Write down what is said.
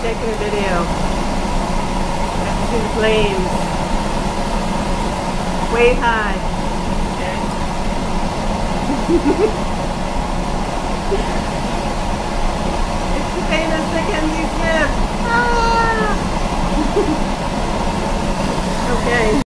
taking a video. I have to see the flames. Wave high. It's the famous McKenzie Smith. Ah! Okay.